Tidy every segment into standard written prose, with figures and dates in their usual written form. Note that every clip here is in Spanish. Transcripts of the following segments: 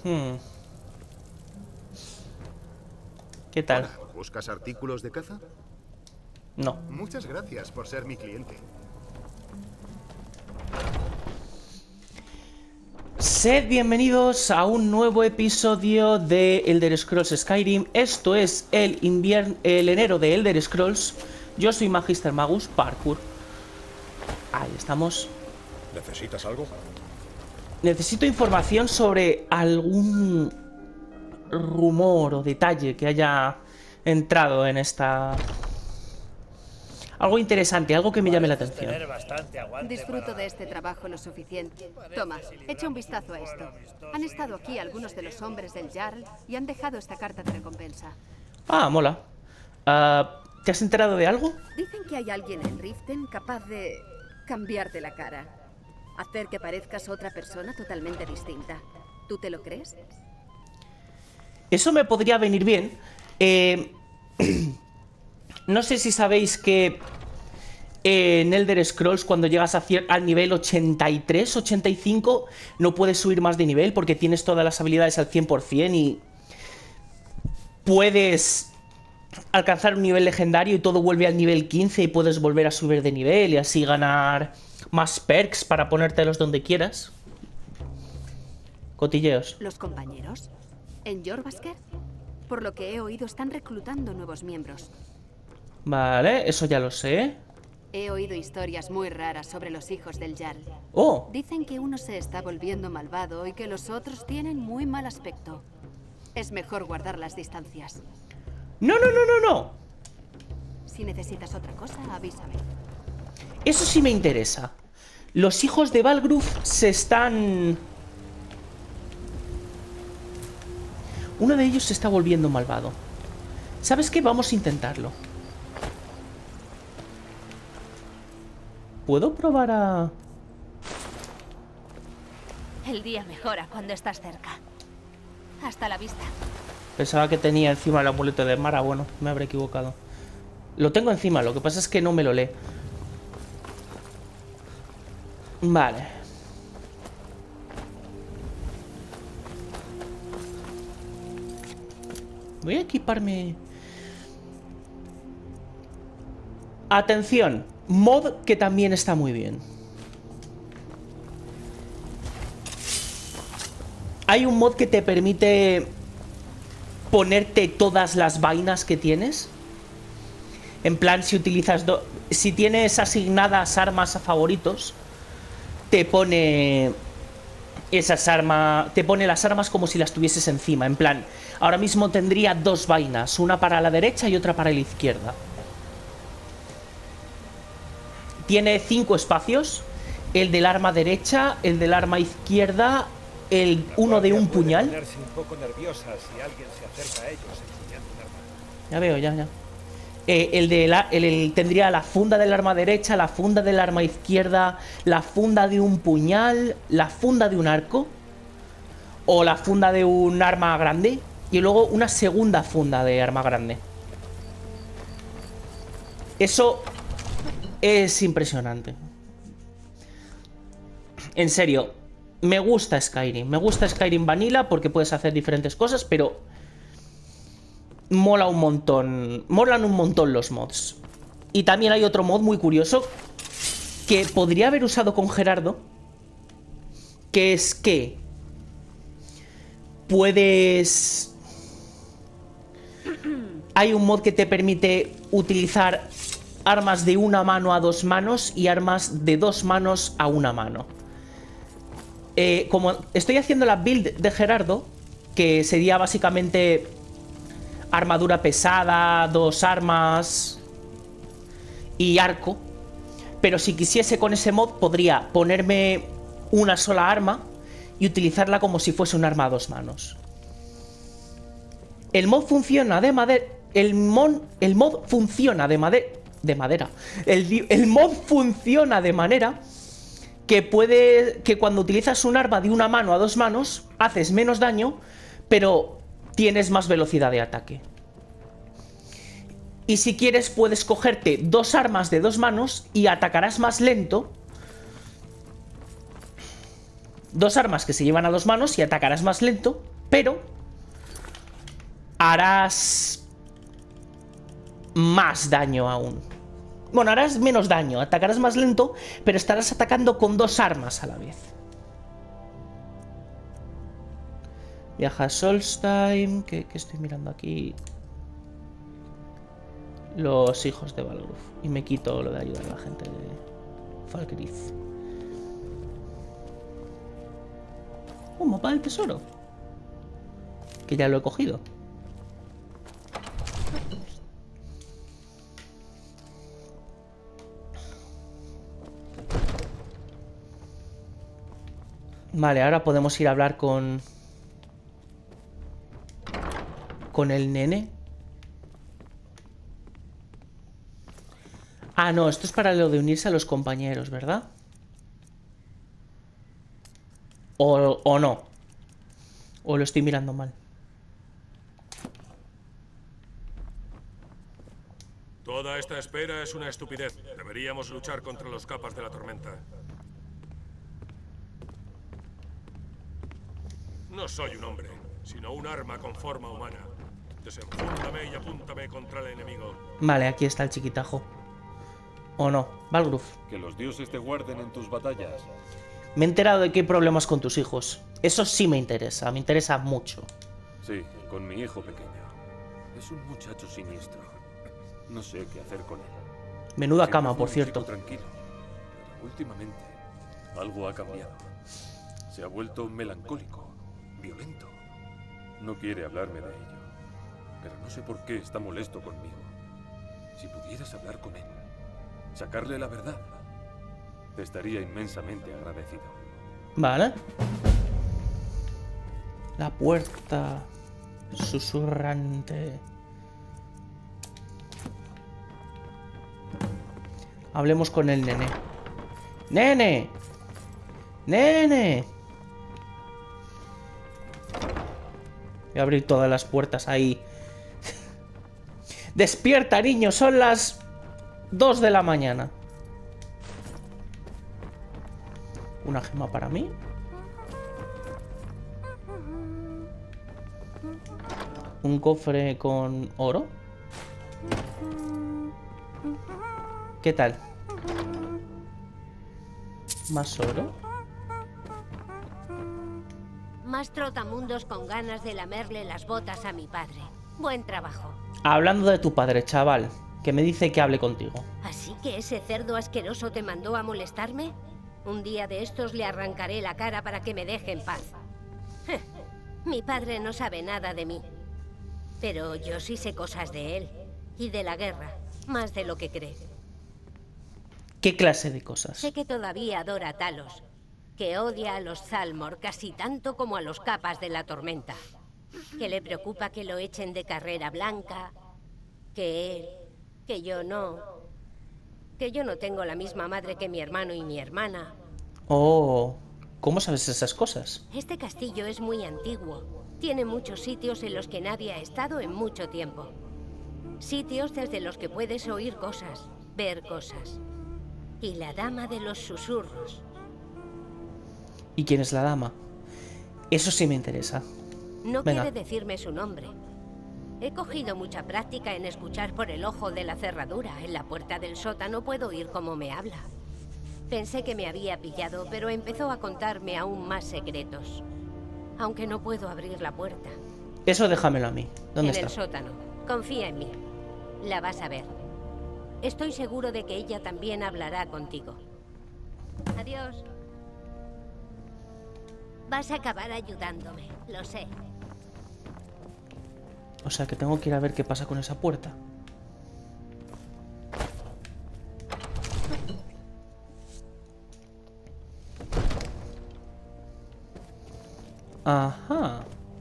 ¿Qué tal? Hola, ¿buscas artículos de caza? No. Muchas gracias por ser mi cliente. Sed bienvenidos a un nuevo episodio de Elder Scrolls Skyrim. Esto es el enero de Elder Scrolls. Yo soy Magister Magus Parkour. Ahí estamos. ¿Necesitas algo? Necesito información sobre algún rumor o detalle que haya entrado en esta... Algo interesante, algo que me llame la atención. Disfruto de este trabajo lo suficiente. Toma, echa un vistazo a esto. Han estado aquí algunos de los hombres del Jarl y han dejado esta carta de recompensa. Ah, mola. ¿Te has enterado de algo? Dicen que hay alguien en Riften capaz de cambiarte la cara. Hacer que parezcas otra persona totalmente distinta. ¿Tú te lo crees? Eso me podría venir bien. No sé si sabéis que en Elder Scrolls cuando llegas al nivel 83, 85 no puedes subir más de nivel porque tienes todas las habilidades al 100% y puedes alcanzar un nivel legendario y todo vuelve al nivel 15 y puedes volver a subir de nivel y así ganar más perks para ponértelos donde quieras. Cotilleos. ¿Los compañeros? ¿En Jorrvaskr? Por lo que he oído están reclutando nuevos miembros. Vale, eso ya lo sé. He oído historias muy raras sobre los hijos del Jarl. Oh, Dicen que uno se está volviendo malvado y que los otros tienen muy mal aspecto. Es mejor guardar las distancias. no, no, no, no, no. Si necesitas otra cosa, avísame. Eso sí me interesa. Los hijos de Balgruuf se están... Uno de ellos se está volviendo malvado. ¿Sabes qué? Vamos a intentarlo. ¿Puedo probar a...? El día mejora cuando estás cerca. Hasta la vista. Pensaba que tenía encima el amuleto de Mara. Bueno, me habré equivocado. Lo tengo encima, lo que pasa es que no me lo lee. Vale. Voy a equiparme... Atención, mod que también está muy bien. Hay un mod que te permite ponerte todas las vainas que tienes. En plan, si utilizas... si tienes asignadas armas a favoritos, te pone... esas armas... te pone las armas como si las tuvieses encima. En plan, ahora mismo tendría dos vainas, una para la derecha y otra para la izquierda. Tiene 5 espacios. El del arma derecha, el del arma izquierda, uno de un puñal. Ya veo, ya. Tendría la funda del arma derecha, la funda del arma izquierda, la funda de un puñal, la funda de un arco o la funda de un arma grande y luego una segunda funda de arma grande. Eso es impresionante. En serio, me gusta Skyrim. Me gusta Skyrim Vanilla porque puedes hacer diferentes cosas, pero mola un montón. Molan un montón los mods. Y también hay otro mod muy curioso que podría haber usado con Gerardo, que es que puedes... Hay un mod que te permite utilizar armas de una mano a 2 manos y armas de 2 manos a 1 mano. Como estoy haciendo la build de Gerardo, que sería básicamente armadura pesada, 2 armas y arco, pero si quisiese con ese mod podría ponerme una sola arma y utilizarla como si fuese un arma a 2 manos. El mod funciona de madera. El mod funciona de madera. El mod funciona de manera que cuando utilizas un arma de una mano a 2 manos haces menos daño, pero tienes más velocidad de ataque. Y si quieres puedes cogerte 2 armas de 2 manos y atacarás más lento. 2 armas que se llevan a 2 manos y atacarás más lento. Pero harás más daño aún. Bueno, harás menos daño, atacarás más lento, pero estarás atacando con 2 armas a la vez. Viaja a Solstheim, que estoy mirando aquí. Los hijos de Balgruf. Y me quito lo de ayudar a la gente de Falkreath. Un mapa del tesoro. Que ya lo he cogido. Vale, ahora podemos ir a hablar con el nene. Ah, no, esto es para lo de unirse a los compañeros, ¿verdad? O no. O lo estoy mirando mal. Toda esta espera es una estupidez. Deberíamos luchar contra los capas de la tormenta. No soy un hombre, sino un arma con forma humana. Desenfúndame y apúntame contra el enemigo. Vale, aquí está el chiquitajo. ¿O no? Balgruf. Que los dioses te guarden en tus batallas. Me he enterado de que hay problemas con tus hijos. Eso sí me interesa mucho. Sí, con mi hijo pequeño. Es un muchacho siniestro. No sé qué hacer con él. Menuda Siempre cama, fue por un cierto. chico tranquilo, pero últimamente algo ha cambiado. Se ha vuelto melancólico, violento. No quiere hablarme de ello, pero no sé por qué está molesto conmigo. Si pudieras hablar con él, sacarle la verdad, te estaría inmensamente agradecido. Vale. La puerta susurrante. Hablemos con el nene. ¡Nene! ¡Nene! Voy a abrir todas las puertas ahí. ¡Despierta, niño! Son las 2 de la mañana. Una gema para mí. Un cofre con oro. ¿Qué tal? ¿Más oro? Más trotamundos con ganas de lamerle las botas a mi padre. Buen trabajo. Hablando de tu padre, chaval, que me dice que hable contigo. ¿Así que ese cerdo asqueroso te mandó a molestarme? Un día de estos le arrancaré la cara para que me deje en paz. Mi padre no sabe nada de mí. Pero yo sí sé cosas de él. Y de la guerra. Más de lo que cree. ¿Qué clase de cosas? Sé que todavía adora a Talos. Que odia a los Zalmor casi tanto como a los capas de la tormenta. Que le preocupa que lo echen de carrera blanca. Que él... Que yo no tengo la misma madre que mi hermano y mi hermana. Oh, ¿cómo sabes esas cosas? Este castillo es muy antiguo. Tiene muchos sitios en los que nadie ha estado en mucho tiempo. Sitios desde los que puedes oír cosas, ver cosas. Y la dama de los susurros. ¿Y quién es la dama? Eso sí me interesa. No Venga. quiere decirme su nombre. He cogido mucha práctica en escuchar por el ojo de la cerradura. En la puerta del sótano puedo oír cómo me habla. Pensé que me había pillado, pero empezó a contarme aún más secretos. Aunque no puedo abrir la puerta. Eso déjamelo a mí. ¿Dónde En el está? sótano. Confía en mí. La vas a ver. Estoy seguro de que ella también hablará contigo. Adiós. Vas a acabar ayudándome, lo sé. O sea que tengo que ir a ver qué pasa con esa puerta. Ajá.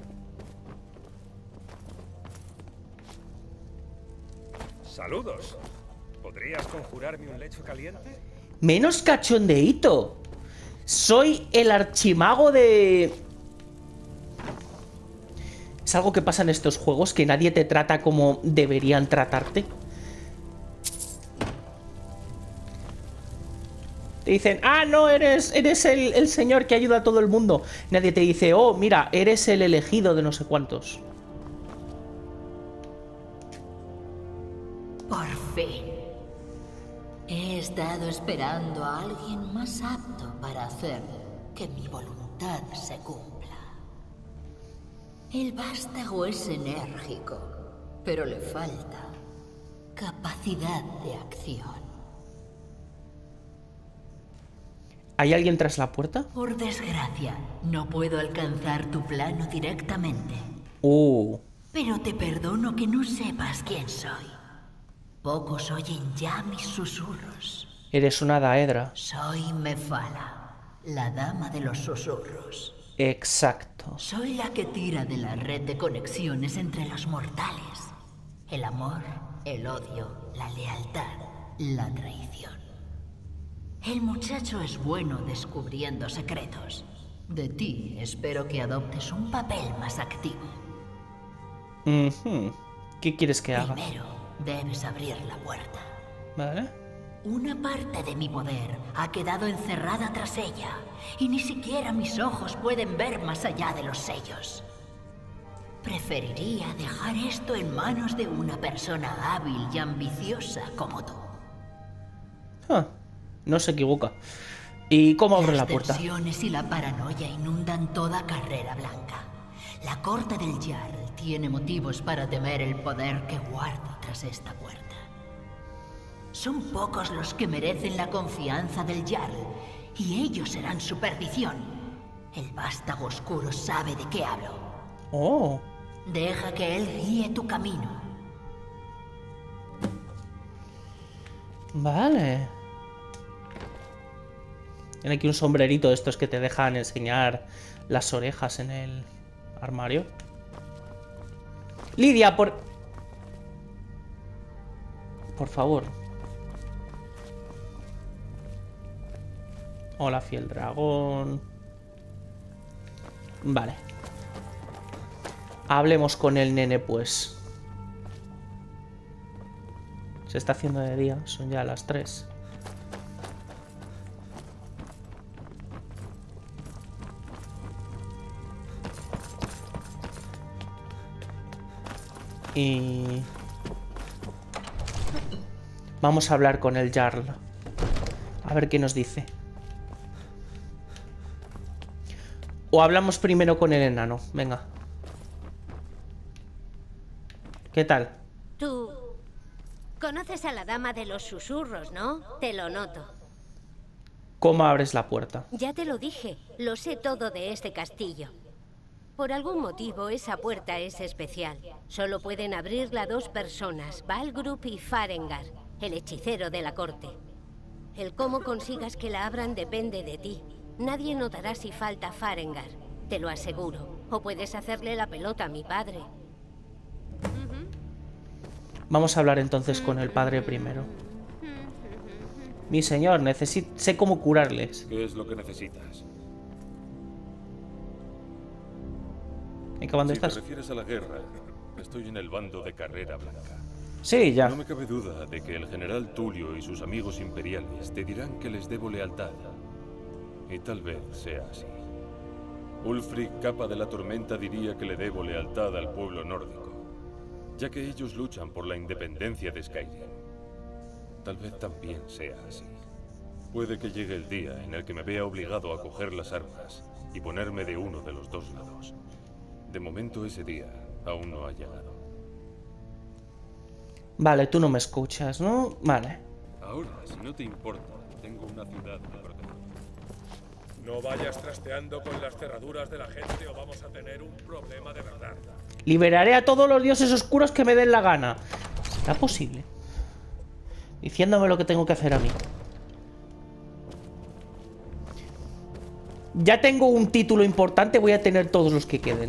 Saludos. ¿Podrías conjurarme un lecho caliente? Menos cachondeíto. Soy el archimago de... Es algo que pasa en estos juegos, que nadie te trata como deberían tratarte. Te dicen, ah, no, eres el señor que ayuda a todo el mundo. Nadie te dice, oh, mira, eres el elegido de no sé cuántos. Por fin. He estado esperando a alguien más apto para hacer que mi voluntad se cumpla. El vástago es enérgico, pero le falta capacidad de acción. ¿Hay alguien tras la puerta? Por desgracia, no puedo alcanzar tu plano directamente. Pero te perdono que no sepas quién soy. Pocos oyen ya mis susurros. Eres una daedra. Soy Mephala, la dama de los susurros. Exacto. Soy la que tira de la red de conexiones entre los mortales. El amor, el odio, la lealtad, la traición. El muchacho es bueno descubriendo secretos. De ti espero que adoptes un papel más activo. ¿Qué quieres que haga? Primero, debes abrir la puerta. ¿Vale? Una parte de mi poder ha quedado encerrada tras ella, y ni siquiera mis ojos pueden ver más allá de los sellos. Preferiría dejar esto en manos de una persona hábil y ambiciosa como tú. No se equivoca. ¿Y cómo abro la puerta? Las tensiones y la paranoia inundan toda Carrera Blanca. La corte del Jarl tiene motivos para temer el poder que guardo tras esta puerta. Son pocos los que merecen la confianza del Jarl, y ellos serán su perdición. El vástago oscuro sabe de qué hablo. Deja que él guíe tu camino. Vale. Tiene aquí un sombrerito de estos que te dejan enseñar las orejas en el armario. Lidia, por favor. Hola, fiel dragón. Vale. Hablemos con el nene, pues. Se está haciendo de día. Son ya las 3. Y... vamos a hablar con el Jarl. A ver qué nos dice. O hablamos primero con el enano. Venga. ¿Qué tal? Tú conoces a la dama de los susurros, ¿no? Te lo noto. ¿Cómo abres la puerta? Ya te lo dije. Lo sé todo de este castillo. Por algún motivo, esa puerta es especial. Solo pueden abrirla 2 personas, Valgrup y Farengar, el hechicero de la corte. El cómo consigas que la abran depende de ti. Nadie notará si falta Farengar, te lo aseguro. O puedes hacerle la pelota a mi padre. Vamos a hablar entonces con el padre primero. Mi señor, sé cómo curarles. ¿Qué es lo que necesitas? ¿En qué bando estás? Si te refieres a la guerra, estoy en el bando de Carrera Blanca. Sí, ya. No me cabe duda de que el general Tulio y sus amigos imperiales te dirán que les debo lealtad. Y tal vez sea así. Ulfric, capa de la tormenta, diría que le debo lealtad al pueblo nórdico, ya que ellos luchan por la independencia de Skyrim. Tal vez también sea así. Puede que llegue el día en el que me vea obligado a coger las armas y ponerme de uno de los 2 lados. De momento ese día aún no ha llegado. Vale, tú no me escuchas, ¿no? Vale. Ahora, si no te importa, tengo una ciudad que proteger. No vayas trasteando con las cerraduras de la gente o vamos a tener un problema de verdad. Liberaré a todos los dioses oscuros que me den la gana. ¿Será posible? Diciéndome lo que tengo que hacer a mí. Ya tengo un título importante, voy a tener todos los que queden.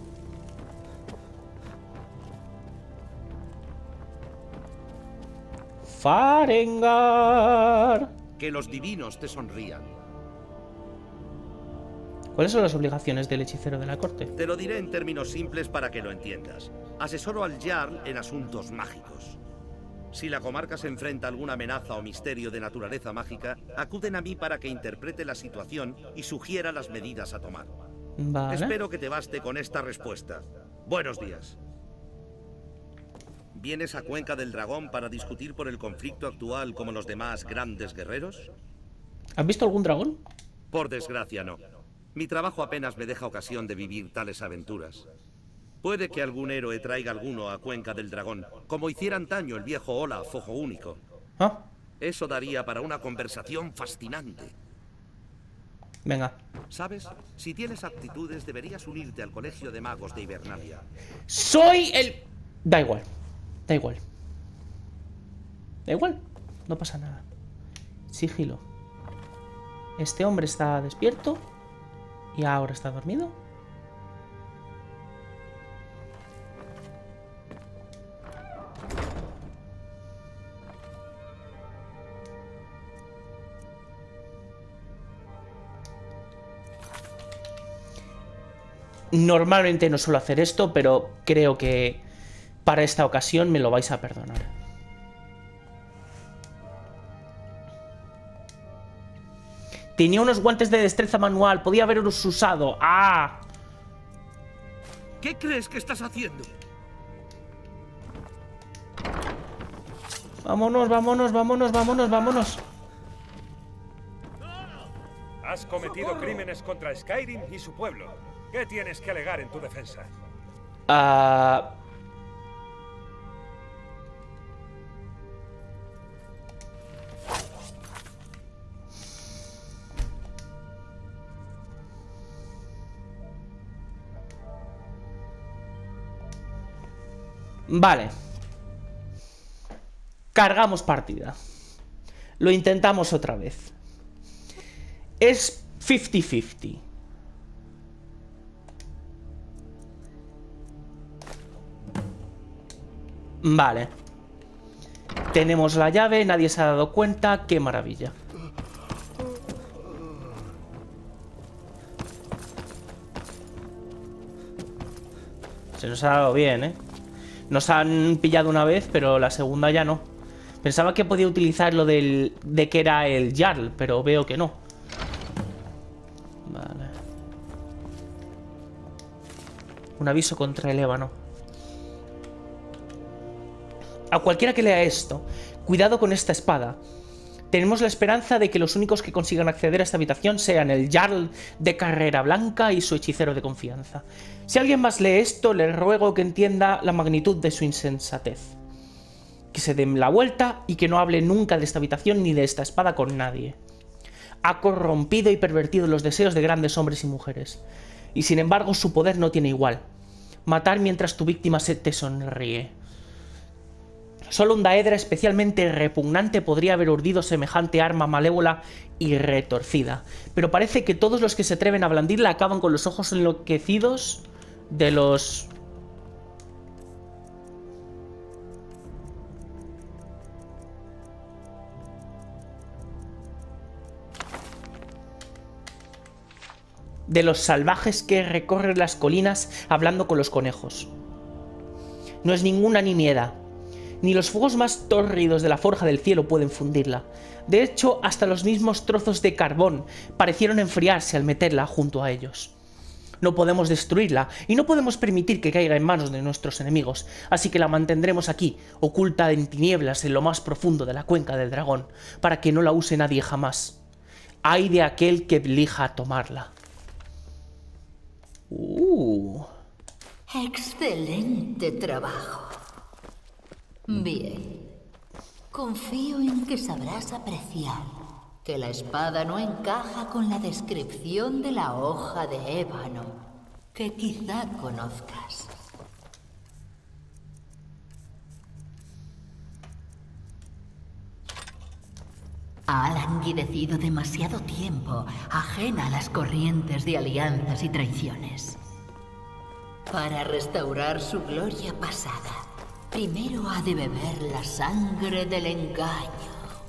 Farengar. Que los divinos te sonrían. ¿Cuáles son las obligaciones del hechicero de la corte? Te lo diré en términos simples para que lo entiendas. Asesoro al Jarl en asuntos mágicos. Si la comarca se enfrenta a alguna amenaza o misterio de naturaleza mágica, acuden a mí para que interprete la situación y sugiera las medidas a tomar. Vale. Espero que te baste con esta respuesta. Buenos días. ¿Vienes a Cuenca del Dragón para discutir por el conflicto actual como los demás grandes guerreros? ¿Has visto algún dragón? Por desgracia, no. Mi trabajo apenas me deja ocasión de vivir tales aventuras. Puede que algún héroe traiga alguno a Cuenca del Dragón, como hiciera antaño el viejo Olaf Ojo Único. ¿Ah? Eso daría para una conversación fascinante. Venga. ¿Sabes? Si tienes aptitudes, deberías unirte al Colegio de Magos de Hibernalia. Soy el... Da igual. Da igual. Da igual. No pasa nada. Sigilo. Este hombre está despierto. Y ahora está dormido. Normalmente no suelo hacer esto, pero creo que para esta ocasión me lo vais a perdonar. Tenía unos guantes de destreza manual, podía haberlos usado. ¡Ah! ¿Qué crees que estás haciendo? Vámonos, vámonos, vámonos, vámonos, vámonos. Has cometido crímenes contra Skyrim y su pueblo. ¿Qué tienes que alegar en tu defensa? Vale. Cargamos partida. Lo intentamos otra vez. Es 50-50. Vale. Tenemos la llave, nadie se ha dado cuenta. ¡Qué maravilla! Se nos ha dado bien, ¿eh? Nos han pillado una vez, pero la segunda ya no. Pensaba que podía utilizar lo de que era el Jarl, pero veo que no. Vale. Un aviso contra el ébano. A cualquiera que lea esto, cuidado con esta espada. Tenemos la esperanza de que los únicos que consigan acceder a esta habitación sean el Jarl de Carrera Blanca y su hechicero de confianza. Si alguien más lee esto, le ruego que entienda la magnitud de su insensatez. Que se den la vuelta y que no hable nunca de esta habitación ni de esta espada con nadie. Ha corrompido y pervertido los deseos de grandes hombres y mujeres. Y sin embargo su poder no tiene igual. Matar mientras tu víctima se te sonríe. Solo un daedra especialmente repugnante podría haber urdido semejante arma malévola y retorcida. Pero parece que todos los que se atreven a blandirla acaban con los ojos enloquecidos de los... salvajes que recorren las colinas hablando con los conejos. No es ninguna nimiedad. Ni los fuegos más tórridos de la forja del cielo pueden fundirla. De hecho, hasta los mismos trozos de carbón parecieron enfriarse al meterla junto a ellos. No podemos destruirla y no podemos permitir que caiga en manos de nuestros enemigos, así que la mantendremos aquí, oculta en tinieblas en lo más profundo de la cuenca del dragón, para que no la use nadie jamás. Ay de aquel que elija tomarla. Excelente trabajo. Bien. Confío en que sabrás apreciar que la espada no encaja con la descripción de la hoja de ébano que quizá conozcas. Ha languidecido demasiado tiempo, ajena a las corrientes de alianzas y traiciones. Para restaurar su gloria pasada, primero ha de beber la sangre del engaño.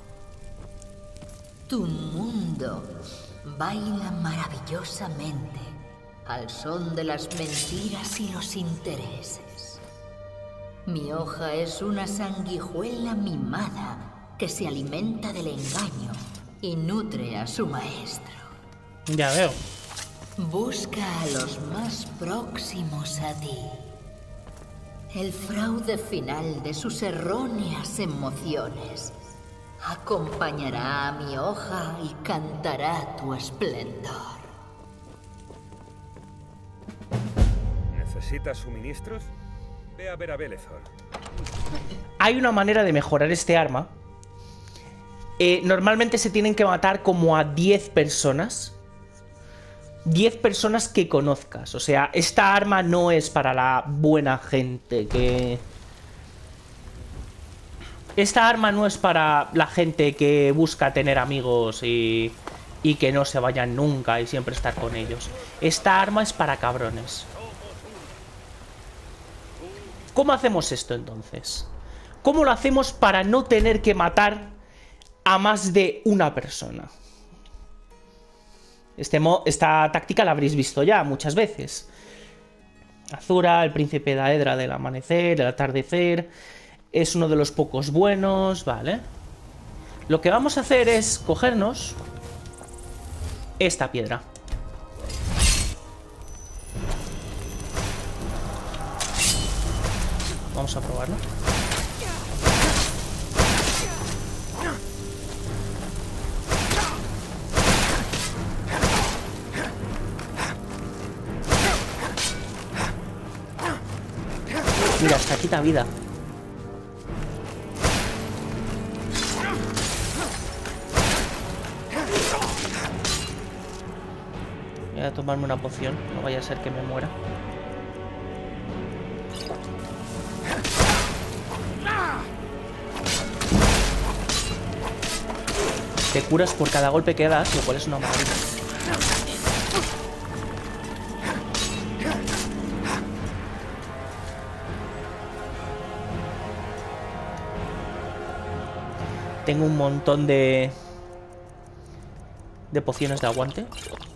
Tu mundo baila maravillosamente al son de las mentiras y los intereses. Mi hoja es una sanguijuela mimada que se alimenta del engaño y nutre a su maestro. Ya veo. Busca a los más próximos a ti. El fraude final de sus erróneas emociones acompañará a mi hoja y cantará tu esplendor. ¿Necesitas suministros? Ve a ver a Belethor. Hay una manera de mejorar este arma. Normalmente se tienen que matar como a 10 personas. 10 personas que conozcas. O sea, esta arma no es para la buena gente que... Esta arma no es para la gente que busca tener amigos y que no se vayan nunca y siempre estar con ellos. Esta arma es para cabrones. ¿Cómo hacemos esto entonces? ¿Cómo lo hacemos para no tener que matar a más de una persona? Esta táctica la habréis visto ya muchas veces. Azura, el príncipe Daedra del amanecer, el atardecer. Es uno de los pocos buenos, vale. Lo que vamos a hacer es cogernos esta piedra. Vamos a probarlo. Mira, hasta quita vida. Voy a tomarme una poción, no vaya a ser que me muera. Te curas por cada golpe que das, lo cual es una maravilla. Tengo un montón de pociones de aguante.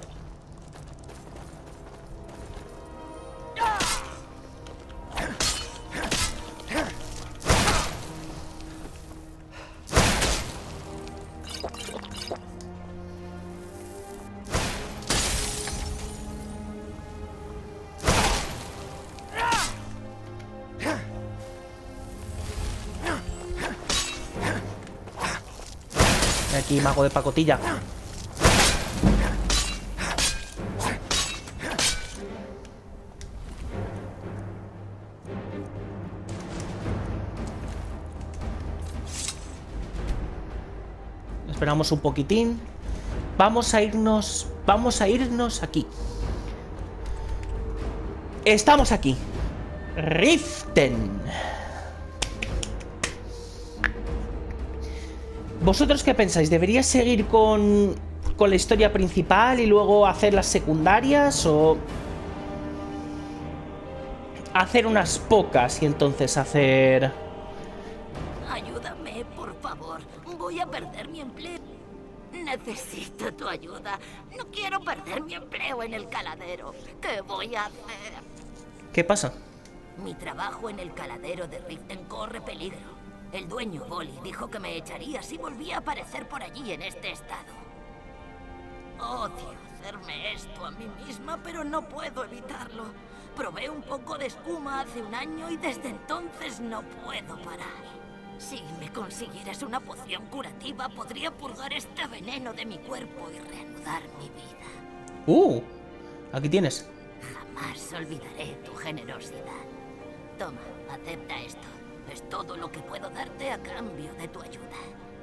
Aquí, mago de pacotilla. Esperamos un poquitín. Vamos a irnos aquí. Estamos aquí. Riften. ¿Vosotros qué pensáis? ¿Debería seguir con la historia principal y luego hacer las secundarias? ¿O hacer unas pocas y entonces hacer... Ayúdame, por favor. Voy a perder mi empleo. Necesito tu ayuda. No quiero perder mi empleo en el caladero. ¿Qué voy a hacer? ¿Qué pasa? Mi trabajo en el caladero de Riften corre peligro. El dueño, Bolly, dijo que me echaría si volvía a aparecer por allí en este estado. Odio hacerme esto a mí misma, pero no puedo evitarlo. Probé un poco de espuma hace un año y desde entonces no puedo parar. Si me consiguieras una poción curativa, podría purgar este veneno de mi cuerpo y reanudar mi vida. Aquí tienes. Jamás olvidaré tu generosidad. Toma, acepta esto. Es todo lo que puedo darte a cambio de tu ayuda.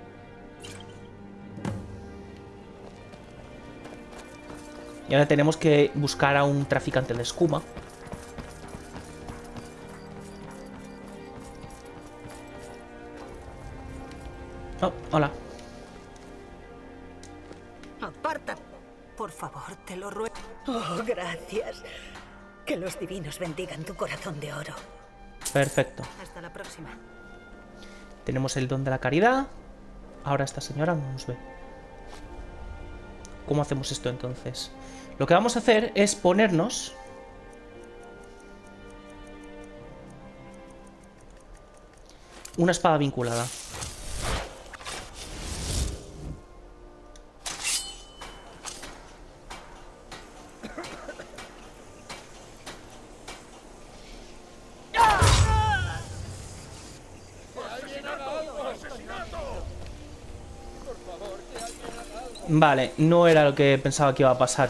Y ahora tenemos que buscar a un traficante de escuma. Oh, hola. Aparta. Por favor, te lo ruego. Oh, gracias. Que los divinos bendigan tu corazón de oro. Perfecto. Hasta la próxima. Tenemos el don de la caridad. Ahora esta señora no nos ve. ¿Cómo hacemos esto entonces? Lo que vamos a hacer es ponernos Una espada vinculada. Vale, no era lo que pensaba que iba a pasar.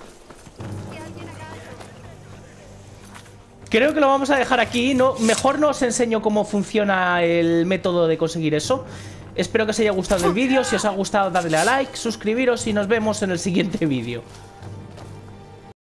Creo que lo vamos a dejar aquí. No, mejor no os enseño cómo funciona el método de conseguir eso. Espero que os haya gustado el vídeo. Si os ha gustado, dadle a like, suscribiros y nos vemos en el siguiente vídeo.